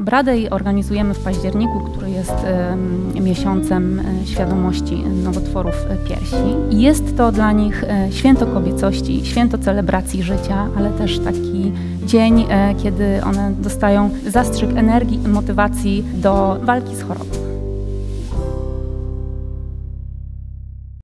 Bradej organizujemy w październiku, który jest miesiącem świadomości nowotworów piersi. Jest to dla nich święto kobiecości, święto celebracji życia, ale też taki dzień, kiedy one dostają zastrzyk energii i motywacji do walki z chorobą.